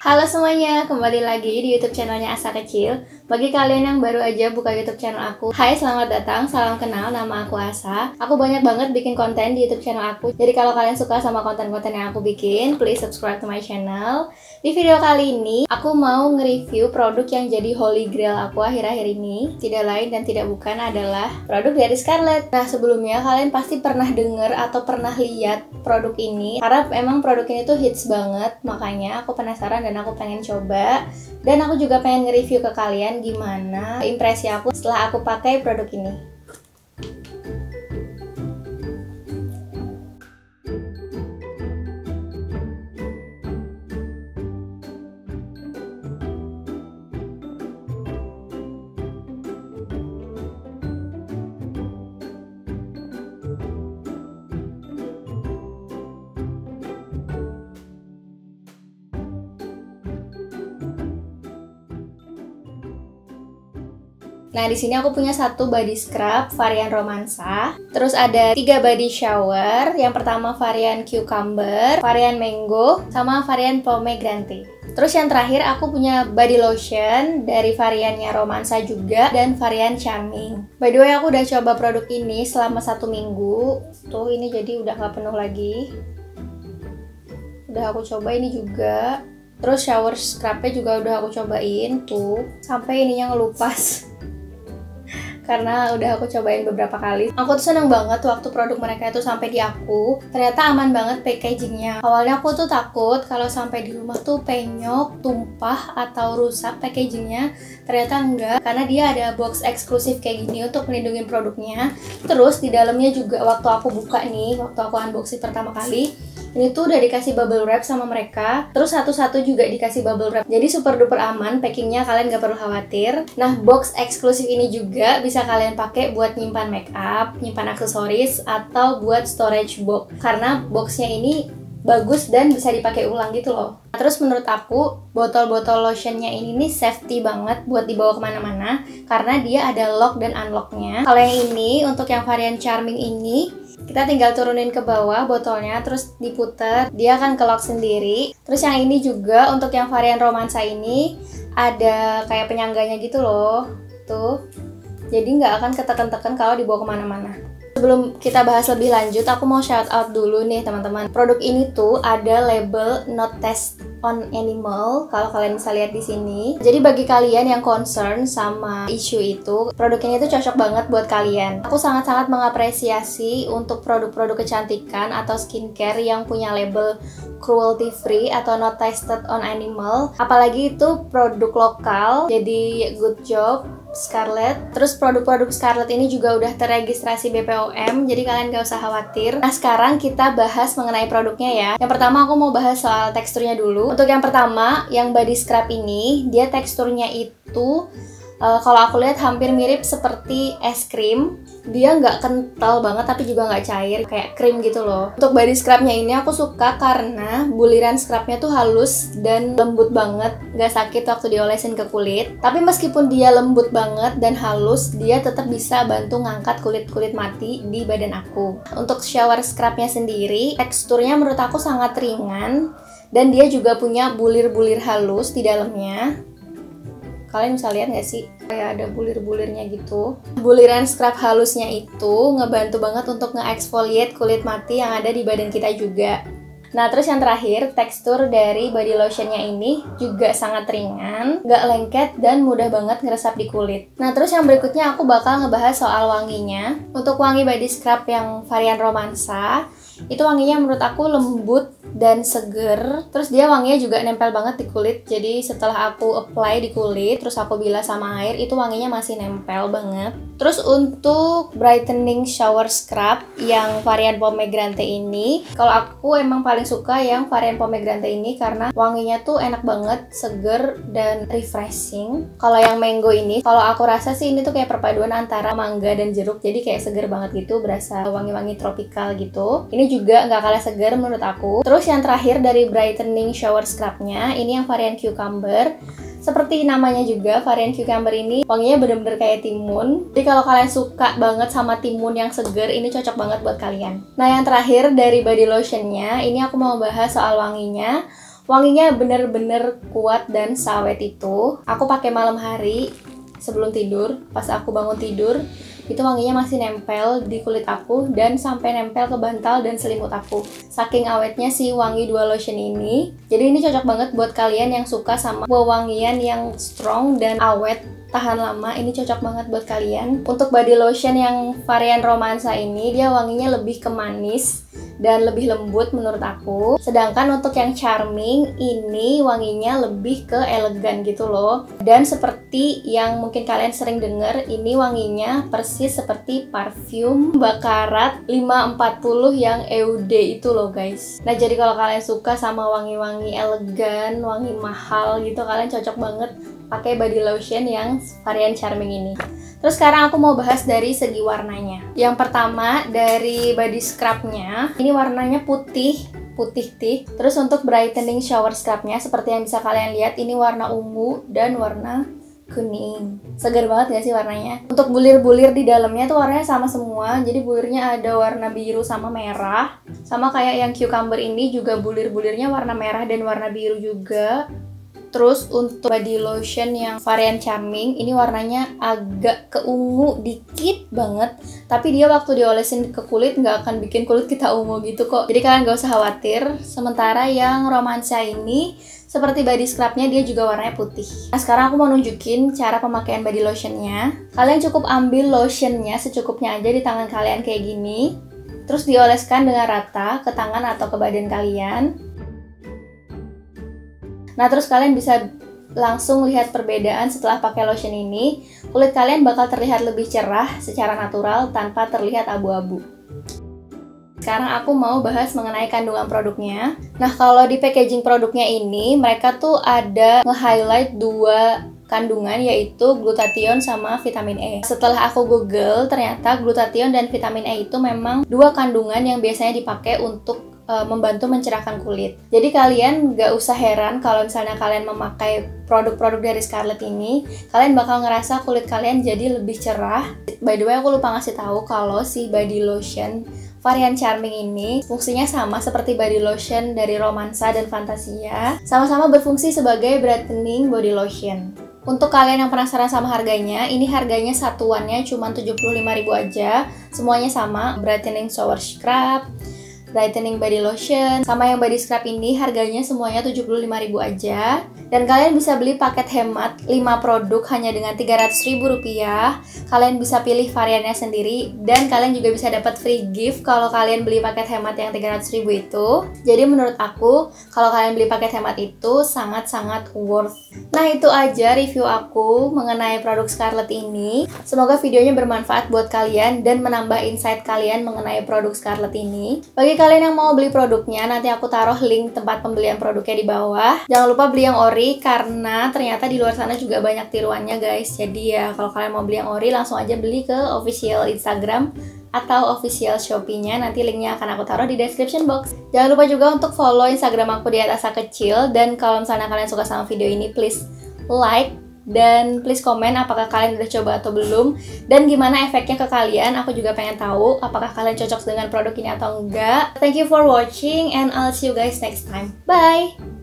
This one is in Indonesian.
Halo semuanya, kembali lagi di YouTube channelnya Asa Kecil. Bagi kalian yang baru aja buka YouTube channel aku, hai, selamat datang, salam kenal, nama aku Asa. Aku banyak banget bikin konten di YouTube channel aku. Jadi kalau kalian suka sama konten-konten yang aku bikin, please subscribe to my channel. Di video kali ini, aku mau nge-review produk yang jadi holy grail aku akhir-akhir ini. Tidak lain dan tidak bukan adalah produk dari Scarlett. Nah, sebelumnya kalian pasti pernah denger atau pernah lihat produk ini, karena emang produk ini tuh hits banget. Makanya aku penasaran dan aku pengen coba. Dan aku juga pengen nge-review ke kalian gimana impresi aku setelah aku pakai produk ini. Nah, di sini aku punya satu body scrub varian romansa. Terus ada 3 body shower. Yang pertama varian cucumber, varian mango, sama varian pomegranate. Terus yang terakhir aku punya body lotion dari variannya romansa juga dan varian charming. By the way, aku udah coba produk ini selama 1 minggu. Tuh, ini jadi udah gak penuh lagi. Udah aku coba ini juga. Terus shower scrubnya juga udah aku cobain. Tuh, sampai ininya ngelupas. Karena udah aku cobain beberapa kali. Aku tuh seneng banget waktu produk mereka itu sampai di aku. Ternyata aman banget packagingnya. Awalnya aku tuh takut kalau sampai di rumah tuh penyok, tumpah, atau rusak packagingnya. Ternyata enggak, karena dia ada box eksklusif kayak gini untuk melindungi produknya. Terus di dalamnya juga waktu aku buka nih, waktu aku unboxing pertama kali, ini tuh udah dikasih bubble wrap sama mereka. Terus satu-satu juga dikasih bubble wrap. Jadi super duper aman packingnya, kalian gak perlu khawatir. Nah, box eksklusif ini juga bisa kalian pakai buat nyimpan make up, nyimpan aksesoris, atau buat storage box. Karena boxnya ini bagus dan bisa dipakai ulang gitu loh. Terus menurut aku, botol-botol lotionnya ini nih safety banget buat dibawa kemana-mana. Karena dia ada lock dan unlocknya. Kalau yang ini, untuk yang varian charming ini, kita tinggal turunin ke bawah botolnya, terus diputer, dia akan ke lock sendiri. Terus yang ini juga, untuk yang varian romansa ini, ada kayak penyangganya gitu loh. Tuh, jadi nggak akan ketekan-tekan kalau dibawa kemana-mana. Sebelum kita bahas lebih lanjut, aku mau shout out dulu nih teman-teman. Produk ini tuh ada label not test on animal, kalau kalian bisa lihat di sini. Jadi bagi kalian yang concern sama isu itu, produk ini tuh cocok banget buat kalian. Aku sangat-sangat mengapresiasi untuk produk-produk kecantikan atau skincare yang punya label cruelty free atau not tested on animal. Apalagi itu produk lokal, jadi good job Scarlett. Terus produk-produk Scarlett ini juga udah terregistrasi BPOM, jadi kalian gak usah khawatir. Nah, sekarang kita bahas mengenai produknya ya. Yang pertama aku mau bahas soal teksturnya dulu. Untuk yang pertama, yang body scrub ini, dia teksturnya itu kalau aku lihat hampir mirip seperti es krim. Dia nggak kental banget tapi juga nggak cair, kayak krim gitu loh. Untuk body scrubnya ini aku suka karena buliran scrubnya tuh halus dan lembut banget, nggak sakit waktu diolesin ke kulit. Tapi meskipun dia lembut banget dan halus, dia tetap bisa bantu ngangkat kulit-kulit mati di badan aku. Untuk shower scrubnya sendiri, teksturnya menurut aku sangat ringan dan dia juga punya bulir-bulir halus di dalamnya. Kalian bisa lihat nggak sih? Kayak ada bulir-bulirnya gitu. Buliran scrub halusnya itu ngebantu banget untuk nge-exfoliate kulit mati yang ada di badan kita juga. Nah, terus yang terakhir, tekstur dari body lotionnya ini juga sangat ringan, nggak lengket, dan mudah banget ngeresap di kulit. Nah, terus yang berikutnya aku bakal ngebahas soal wanginya. Untuk wangi body scrub yang varian romansa, itu wanginya menurut aku lembut dan seger. Terus dia wanginya juga nempel banget di kulit. Jadi setelah aku apply di kulit, terus aku bilas sama air, itu wanginya masih nempel banget. Terus untuk brightening shower scrub yang varian pomegranate ini, kalau aku emang paling suka yang varian pomegranate ini karena wanginya tuh enak banget, seger dan refreshing. Kalau yang mango ini, kalau aku rasa sih ini tuh kayak perpaduan antara mangga dan jeruk, jadi kayak seger banget gitu, berasa wangi-wangi tropikal gitu. Ini juga nggak kalah seger menurut aku. Terus yang terakhir dari brightening shower scrubnya, ini yang varian cucumber. Seperti namanya juga, varian cucumber ini wanginya bener-bener kayak timun. Jadi kalau kalian suka banget sama timun yang seger, ini cocok banget buat kalian. Nah, yang terakhir dari body lotionnya, ini aku mau bahas soal wanginya. Wanginya bener-bener kuat dan sawet itu. Aku pakai malam hari sebelum tidur. Pas aku bangun tidur, itu wanginya masih nempel di kulit aku dan sampai nempel ke bantal dan selimut aku. Saking awetnya si wangi Dual Lotion ini. Jadi ini cocok banget buat kalian yang suka sama wewangian yang strong dan awet, tahan lama. Ini cocok banget buat kalian. Untuk body lotion yang varian romansa ini, dia wanginya lebih ke manis dan lebih lembut menurut aku. Sedangkan untuk yang charming ini wanginya lebih ke elegan gitu loh. Dan seperti yang mungkin kalian sering denger, ini wanginya persis seperti parfum Baccarat 540 yang EUD itu loh guys. Nah jadi kalau kalian suka sama wangi-wangi elegan, wangi mahal gitu, kalian cocok banget pakai body lotion yang varian charming ini. Terus sekarang aku mau bahas dari segi warnanya. Yang pertama dari body scrubnya, ini warnanya putih tih. Terus untuk brightening shower scrubnya, seperti yang bisa kalian lihat, ini warna ungu dan warna kuning. Segar banget gak sih warnanya? Untuk bulir-bulir di dalamnya tuh warnanya sama semua. Jadi bulirnya ada warna biru sama merah. Sama kayak yang cucumber ini juga bulir-bulirnya warna merah dan warna biru juga. Terus untuk body lotion yang varian charming, ini warnanya agak keungu dikit banget. Tapi dia waktu diolesin ke kulit nggak akan bikin kulit kita ungu gitu kok. Jadi kalian gak usah khawatir. Sementara yang romansa ini, seperti body scrubnya, dia juga warnanya putih. Nah sekarang aku mau nunjukin cara pemakaian body lotionnya. Kalian cukup ambil lotionnya secukupnya aja di tangan kalian kayak gini. Terus dioleskan dengan rata ke tangan atau ke badan kalian. Nah terus kalian bisa langsung lihat perbedaan setelah pakai lotion ini. Kulit kalian bakal terlihat lebih cerah secara natural tanpa terlihat abu-abu. Sekarang aku mau bahas mengenai kandungan produknya. Nah kalau di packaging produknya ini, mereka tuh ada nge-highlight dua kandungan, yaitu glutathione sama vitamin E. Setelah aku google, ternyata glutathione dan vitamin E itu memang dua kandungan yang biasanya dipakai untuk membantu mencerahkan kulit. Jadi kalian gak usah heran kalau misalnya kalian memakai produk-produk dari Scarlett ini, kalian bakal ngerasa kulit kalian jadi lebih cerah. By the way, aku lupa ngasih tahu kalau si body lotion varian charming ini fungsinya sama seperti body lotion dari Romansa dan Fantasia. Sama-sama berfungsi sebagai brightening body lotion. Untuk kalian yang penasaran sama harganya, ini harganya satuannya cuma 75.000 aja. Semuanya sama, brightening shower scrub, brightening body lotion, sama yang body scrub ini harganya semuanya 75.000 aja. Dan kalian bisa beli paket hemat 5 produk hanya dengan Rp300.000. Kalian bisa pilih variannya sendiri dan kalian juga bisa dapat free gift kalau kalian beli paket hemat yang Rp300.000 itu. Jadi menurut aku, kalau kalian beli paket hemat itu sangat-sangat worth. Nah itu aja review aku mengenai produk Scarlett ini. Semoga videonya bermanfaat buat kalian dan menambah insight kalian mengenai produk Scarlett ini. Bagi kalian yang mau beli produknya, nanti aku taruh link tempat pembelian produknya di bawah. Jangan lupa beli yang ori, karena ternyata di luar sana juga banyak tiruannya guys. Jadi ya kalau kalian mau beli yang ori, langsung aja beli ke official Instagram atau official Shopee-nya. Nanti linknya akan aku taruh di description box. Jangan lupa juga untuk follow Instagram aku di @asa_kecil. Dan kalau misalnya kalian suka sama video ini, please like dan please komen apakah kalian udah coba atau belum, dan gimana efeknya ke kalian. Aku juga pengen tahu apakah kalian cocok dengan produk ini atau enggak. Thank you for watching and I'll see you guys next time. Bye!